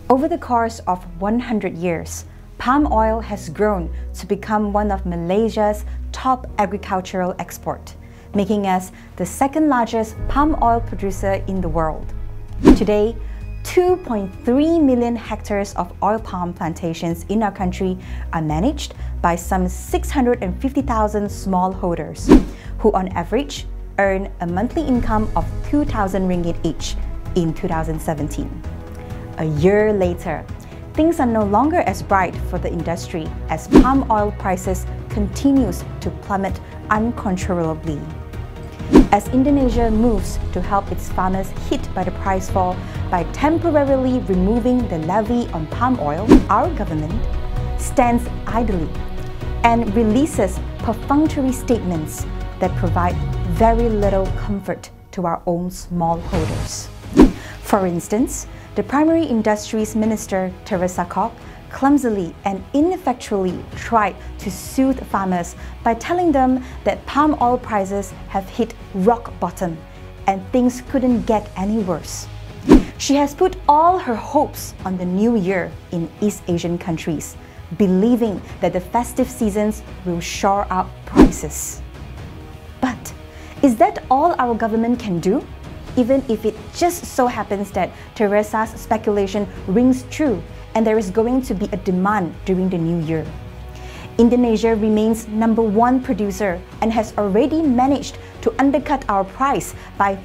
Over the course of 100 years, palm oil has grown to become one of Malaysia's top agricultural exports, making us the second largest palm oil producer in the world. Today, 2.3 million hectares of oil palm plantations in our country are managed by some 650,000 smallholders, who on average earn a monthly income of 2,000 ringgit each in 2017. A year later, things are no longer as bright for the industry as palm oil prices continues to plummet uncontrollably. As Indonesia moves to help its farmers hit by the price fall by temporarily removing the levy on palm oil, our government stands idly and releases perfunctory statements that provide very little comfort to our own smallholders. For instance, the Primary Industries Minister, Teresa Kok, clumsily and ineffectually tried to soothe farmers by telling them that palm oil prices have hit rock bottom and things couldn't get any worse. She has put all her hopes on the new year in East Asian countries, believing that the festive seasons will shore up prices. But is that all our government can do? Even if it just so happens that Teresa's speculation rings true and there is going to be a demand during the new year. Indonesia remains #1 producer and has already managed to undercut our price by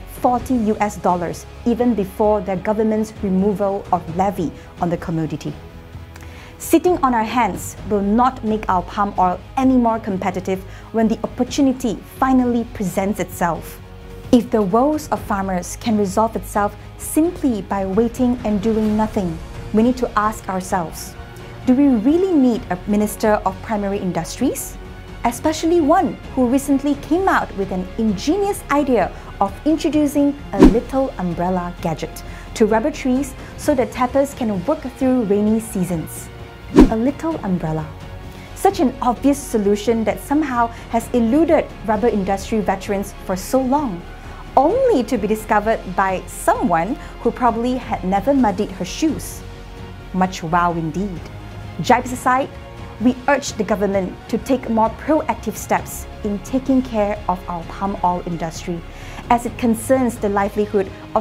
$40 even before their government's removal of levy on the commodity. Sitting on our hands will not make our palm oil any more competitive when the opportunity finally presents itself. If the woes of farmers can resolve itself simply by waiting and doing nothing, we need to ask ourselves, do we really need a Minister of Primary Industries? Especially one who recently came out with an ingenious idea of introducing a little umbrella gadget to rubber trees so that tappers can work through rainy seasons. A little umbrella. Such an obvious solution that somehow has eluded rubber industry veterans for so long, only to be discovered by someone who probably had never muddied her shoes. Much wow indeed. Jibes aside, we urge the government to take more proactive steps in taking care of our palm oil industry, as it concerns the livelihood of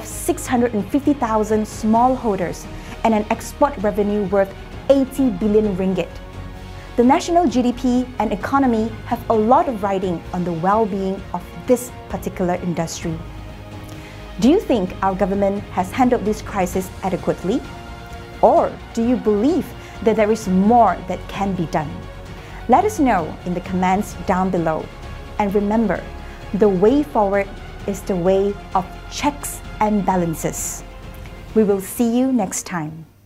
650,000 smallholders and an export revenue worth 80 billion ringgit. The national GDP and economy have a lot of riding on the well-being of this particular industry. Do you think our government has handled this crisis adequately? Or do you believe that there is more that can be done? Let us know in the comments down below. And remember, the way forward is the way of checks and balances. We will see you next time.